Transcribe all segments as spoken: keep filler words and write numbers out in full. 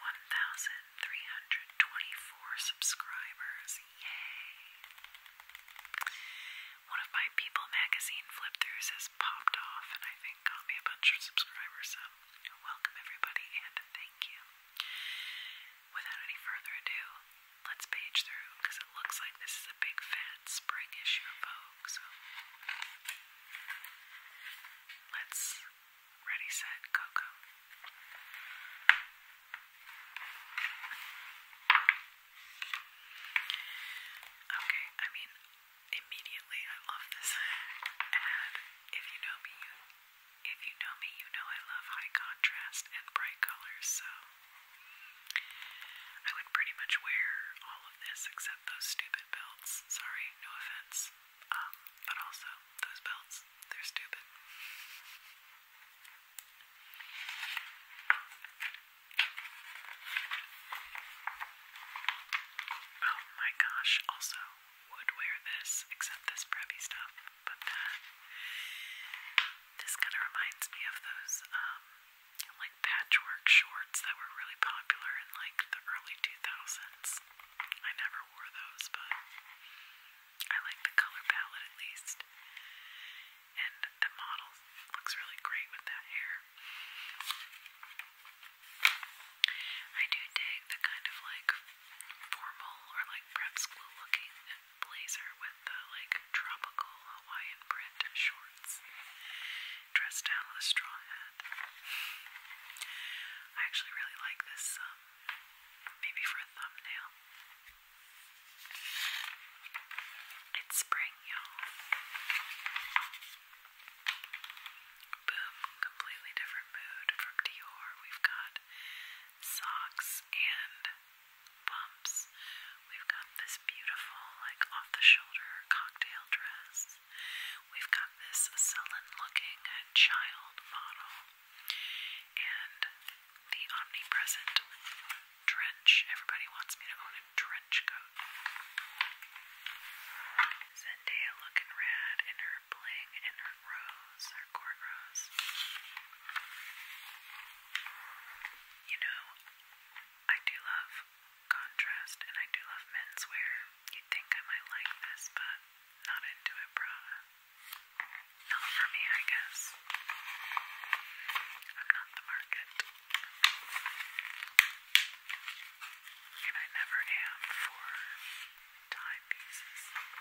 one thousand three hundred twenty-four subscribers. Yay! One of my People magazine flip-throughs has popped off and I think got me a bunch of subscribers, so welcome everybody and thank you. Without any further ado, let's page through because it looks like this is a big fat spring issue of Vogue, so let's ready, set, go, go. Okay, I mean, immediately I love this ad. If you know me, you, if you know me, you know I love high contrast and bright colors, so I would pretty much wear all of this except those stupid belts. Sorry, no offense. Um, but also, those belts, they're stupid. Oh my gosh, also would wear this, except this preppy stuff, but that, this kind of reminds me of those, um, like patchwork shorts that were really popular in like the early two thousands. I never wore those, but I like the color palette at least, and the model looks really great with that hair. I do dig the kind of like formal or like prep school looking blazer with the like tropical Hawaiian print shorts, dressed down with a straw hat. I actually really like this, um, maybe for a thumbnail. It's spring, y'all. Boom, completely different mood from Dior. We've got socks and pumps. We've got this beautiful, like, off-the-shoulder cocktail dress. We've got this sullen-looking child model. And the omnipresent trench. Everybody wants me to own a trench coat. Zendaya looking rad in her bling and her rose, her cornrows. You know, I do love contrast and I do love menswear. You'd think I might like this, but not into it, Prada. Not for me, I guess. I'm not the market. And I never am for timepieces.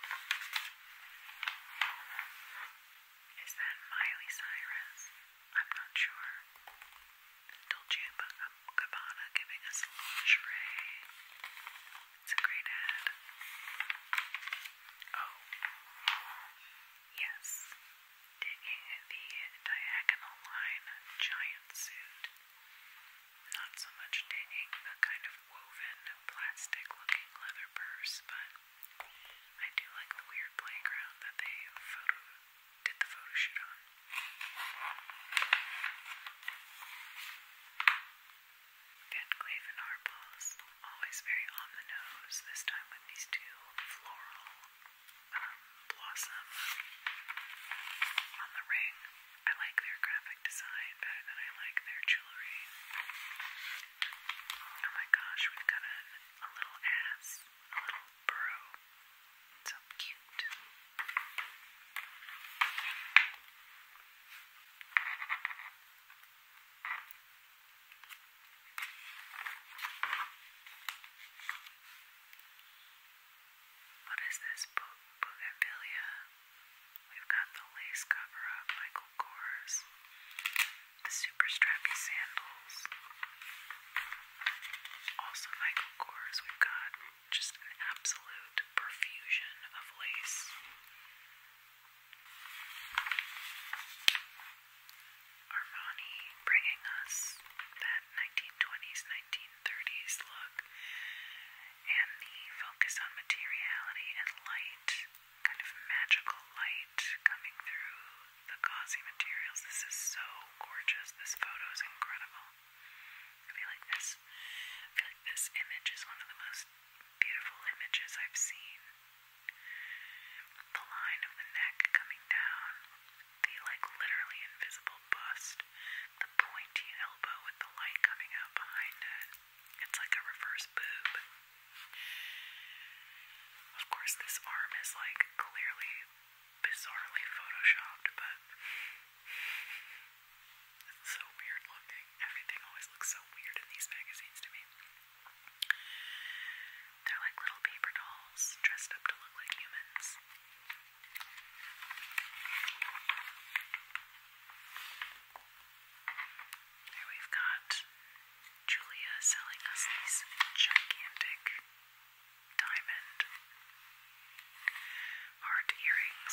Is that Miley Cyrus? I'm not sure. Dolce and Gabbana giving us lingerie. It's a great ad. Oh. Yes. Digging the diagonal line giant suit. Not so much digging the kind of woven plastic looking leather purse, but I do like the weird playground that they photo did the photo shoot on. Van Cleef and Arpels, always very on the nose, this time with these two floral um, blossom on the ring. I like their graphic design better than I like their jewelry. Oh my gosh, we've got a, a little ass, a little burrow. So cute. What is this? Bougainvillea. We've got the lace cover of Michael Kors. The super strappy sandals. Also Michael Kors. We've got just an absolute profusion of lace. Armani bringing us that nineteen twenties, nineteen thirties look, and the focus on materiality and light, kind of magical light coming through the gauzy materials. This is so gorgeous. This photo is incredible. I feel like this, I feel like this image is one of the most beautiful images I've seen. The line of the neck coming down, the like literally invisible bust, the pointy elbow with the light coming out behind it. has these gigantic diamond heart earrings.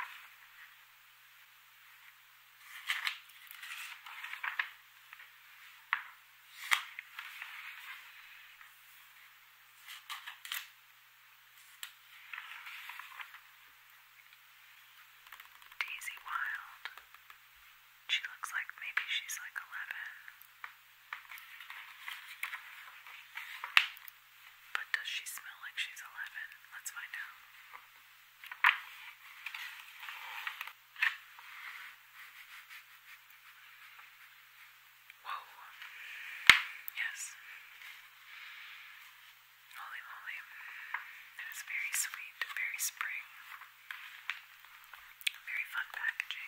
Daisy Wild. She looks like maybe she's like eleven. But does she smell like she's eleven? Let's find out. Whoa. Yes. Holy moly. It is very sweet, very spring. Very fun packaging.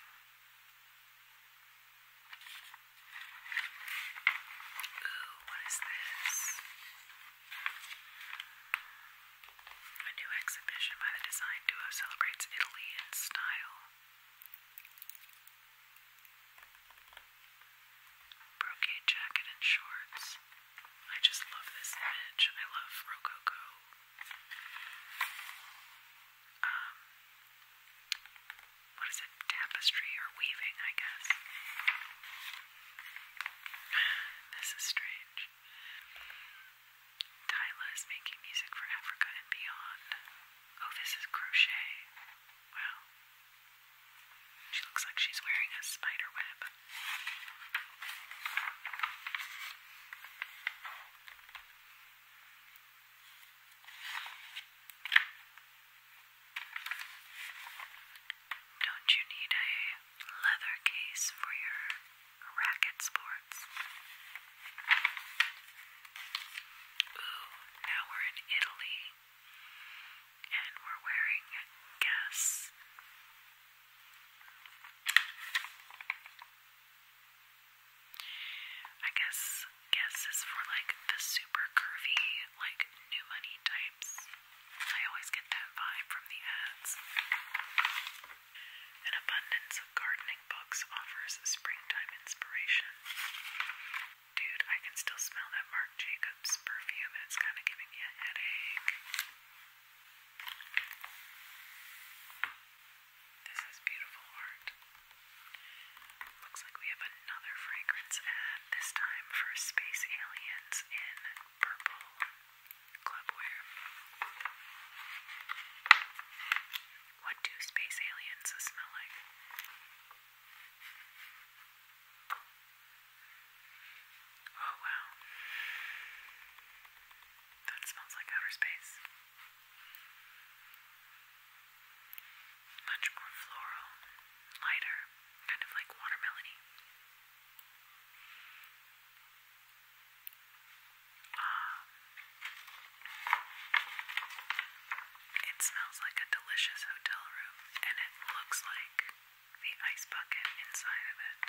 Ooh, what is this? A new exhibition by the design duo celebrates Italy in style. Brocade jacket and shorts. I just love this image. I love Rococo. Um, what is it? Tapestry or weaving, I guess. This is strange. Tyla is making music for Africa and beyond. Oh, this is crochet. Wow. She looks like she's wearing a spider web. Don't you need a leather case for your racket sports? Ooh, now we're in Italy, and we're wearing Guess. I guess Guess is for like the super curvy, like new money types. I always get that vibe from the ads. An abundance of gardening books offers springtime inspiration. Dude, I can still smell that Marc Jacobs perfume and it's kind of giving me a headache. This is beautiful art. Looks like we have another fragrance ad, this time for space aliens in purple clubwear. What do space aliens smell like? Oh wow. That smells like outer space. Much more floral, lighter, kind of like watermelony. Ah. It smells like a delicious hotel room, and it looks like the ice bucket inside of it.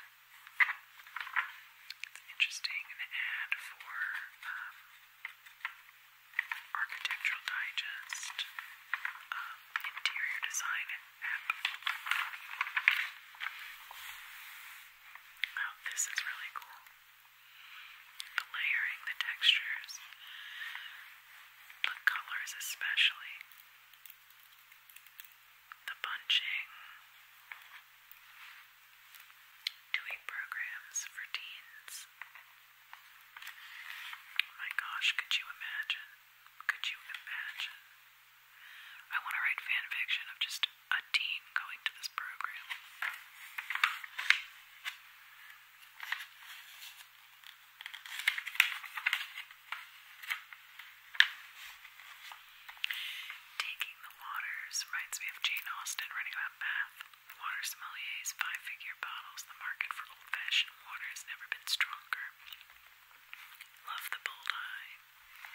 It's interesting, an ad for um, Architectural Digest, um, interior design app. Oh, this is really cool. The layering, the textures, the colors especially, the bunching, doing programs for teens. Oh my gosh, could you imagine? Could you imagine? I want to write fan fiction of just a teen going to this program. Taking the Waters reminds me of Jane Austen writing about Bath. Water sommeliers, five-figure bottles. The market for old-fashioned water has never been stronger. Love the bold eye.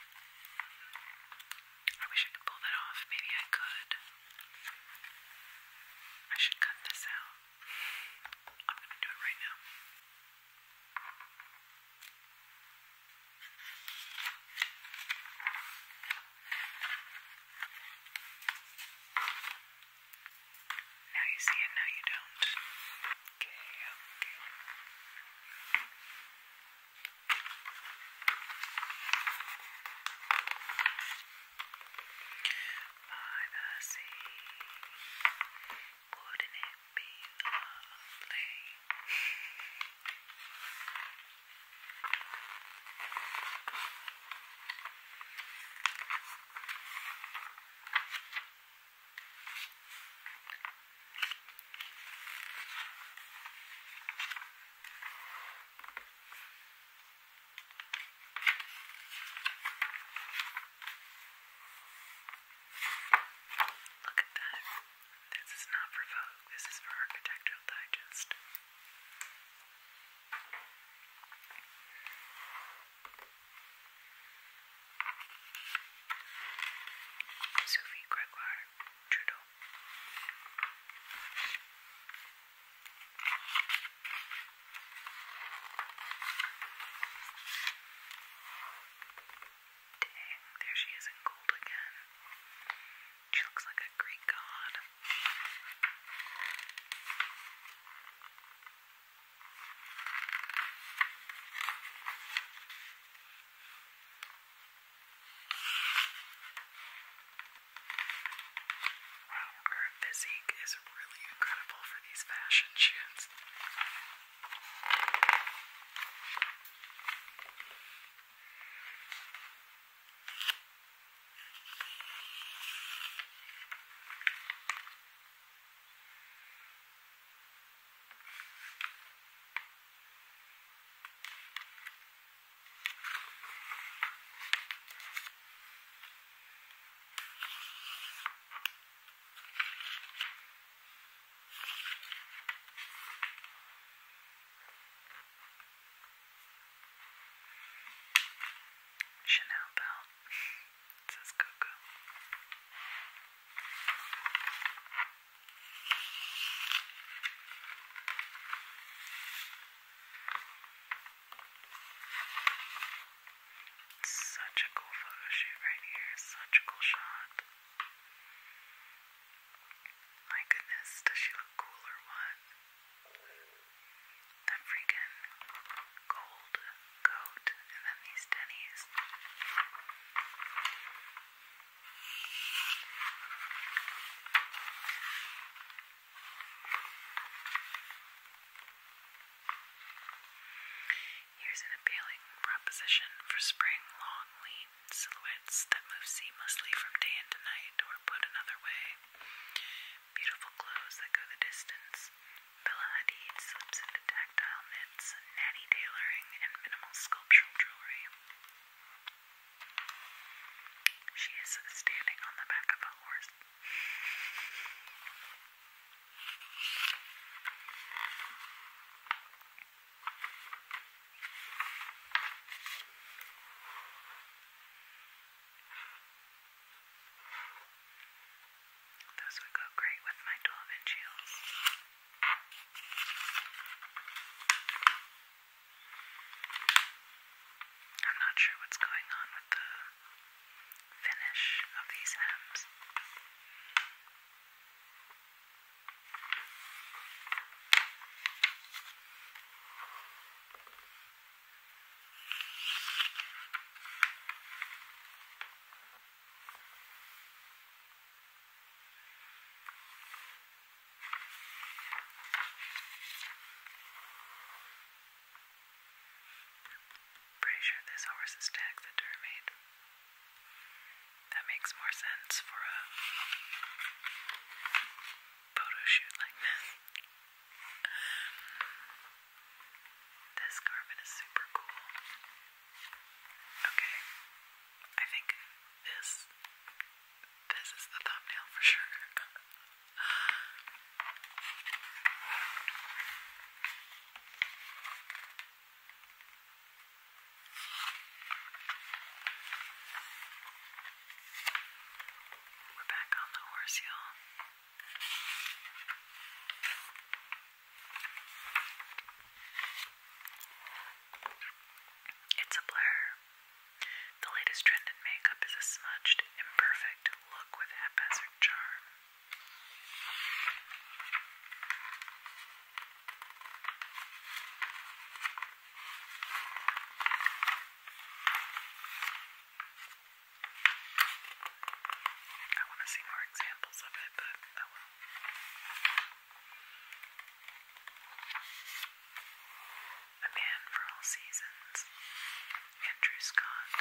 is an appealing proposition for spring, long, lean silhouettes that move seamlessly from day into night, or put another way, beautiful clothes that go the distance. Bella Hadid slips into tactile knits, natty tailoring, and minimal sculptural jewelry. She is standing on the back of a horse. Those would go great with my twelve inch heels. I'm not sure what's going on with the finish of these hems. Pretty sure this horse is tagged the Dermaid. That makes more sense for a photo shoot like this. This garment is super cool. Okay, I think this, this is the thumbnail for sure. We're back on the horse, y'all. It's a blur. The latest trend in makeup is a smudged, imperfect look with haphazard charm. I want to see more examples of it, but oh well. A man for all seasons. Andrew Scott.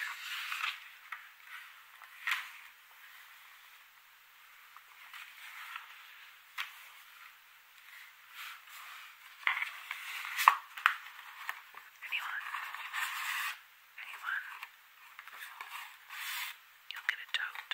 Anyone? Anyone? You'll get a tote.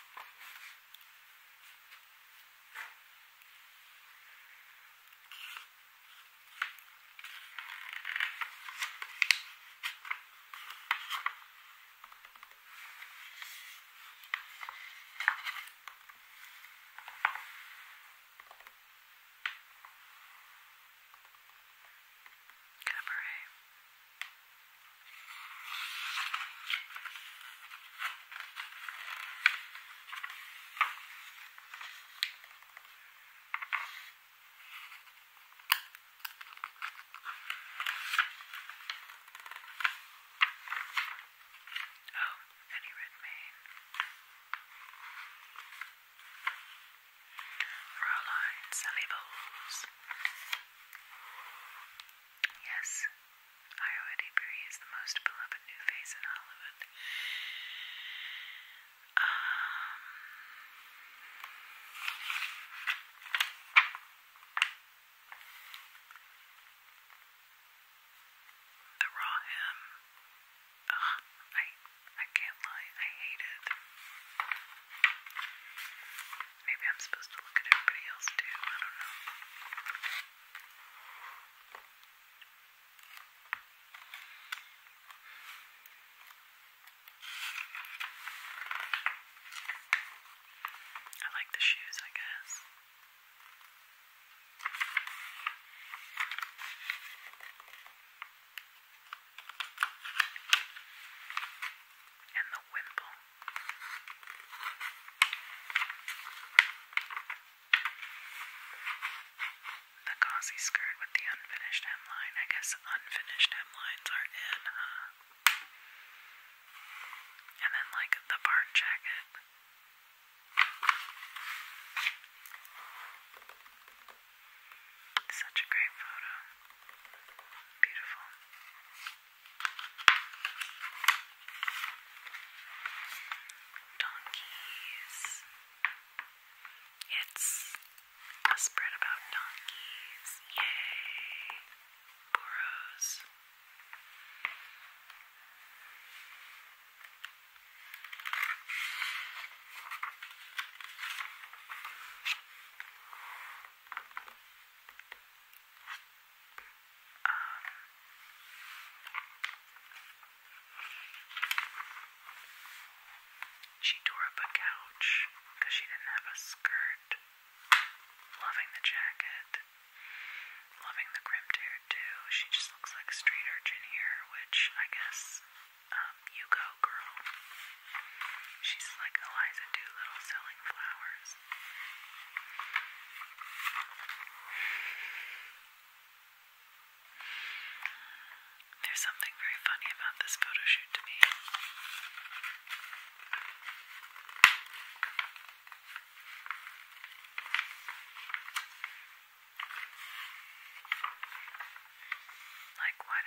Cabaret. Oh, Eddie Redmayne. Fraulein Sally Bowles. Yes, Io Eddie Bree is the most beloved new face in Hollywood. Um, the raw hem. Ugh, I, I can't lie, I hate it. Maybe I'm supposed to look at everybody else too, I don't know. I like the shoes, I guess. And the wimple. The gauzy skirt with the unfinished hemline. I guess unfinished hemlines are in, huh? And then, like, the barn jacket. Such a great photo. Beautiful.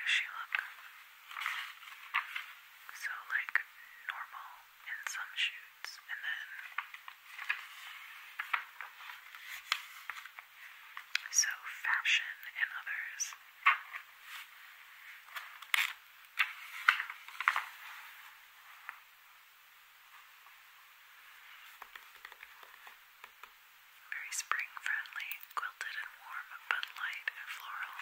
does she look so like normal in some shoots, and then so fashion in others. Very spring friendly, quilted and warm, but light and floral.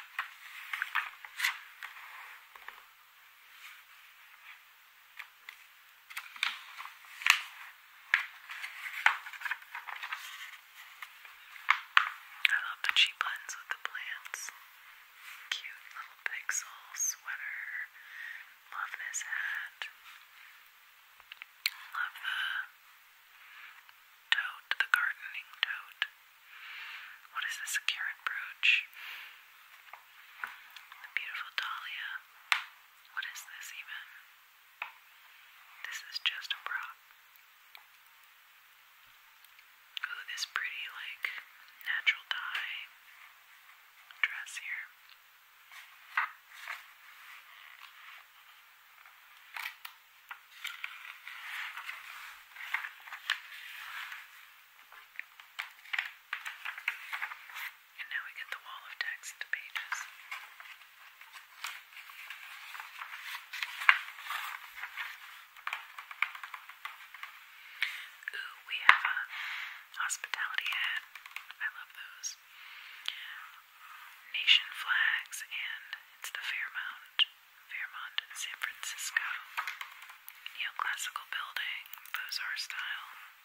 I love that she blends with the plants. Cute little pixel sweater. Love this hat. Love the tote, the gardening tote. What is this, a carrot brooch? The beautiful dahlia. What is this even? This is just a prop. Ooh, this pretty, like, natural dye dress here. And now we get the wall of text pages. Ooh, we have a hospitality ad. I love those. Nation flags, and it's the Fairmont, Fairmont in San Francisco. Neoclassical building, Beaux-Arts style.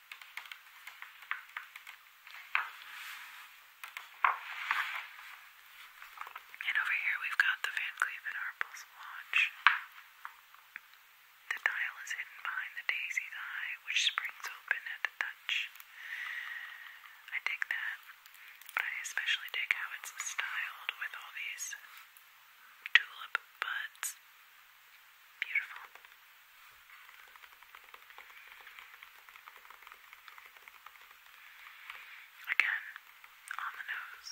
And over here we've got the Van Cleef and Arpels watch. The dial is hidden behind the daisy's eye, which springs open at the touch. I dig that, but I especially dig how it's styled with all these tulip buds. Beautiful. Again, on the nose.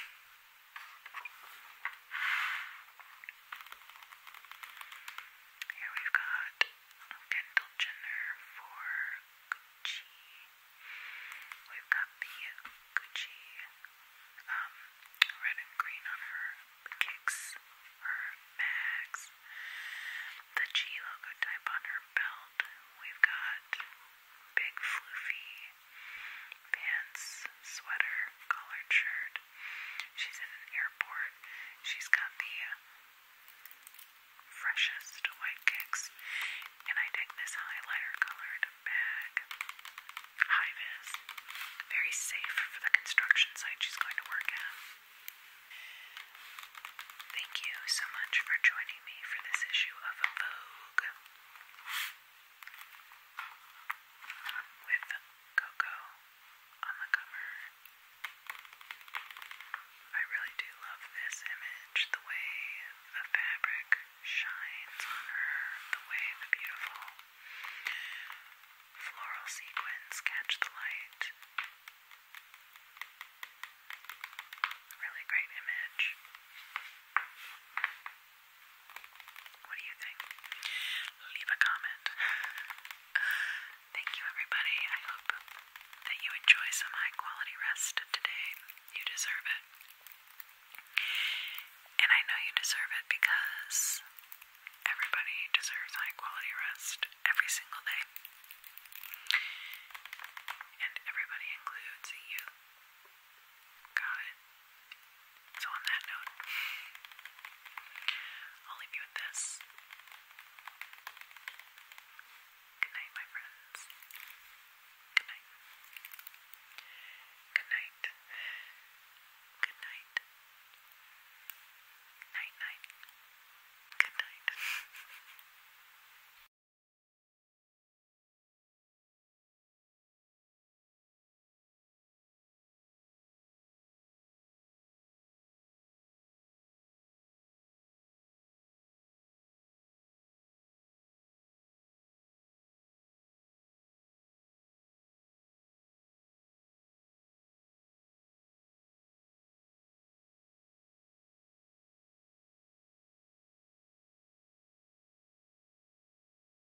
Here we've got Kendall Jenner for Gucci. We've got the Gucci um, red and green on her kicks, her bags. The G logo type on her belt. We've got big floofy pants, sweater, collared shirt. She's in an airport. She's got the freshest white kicks, and I dig this highlighter colored bag. High vis. Very safe for the construction site she's going to work at. Thank you so much for joining me for this issue of Vogue with Coco on the cover. I really do love this image, the way the fabric shines on her, the way the beautiful floral sequins catch the light. Really great image. What do you think? Leave a comment. Thank you, everybody. I hope that you enjoy some high quality rest today. You deserve it. And I know you deserve it because everybody deserves high quality rest.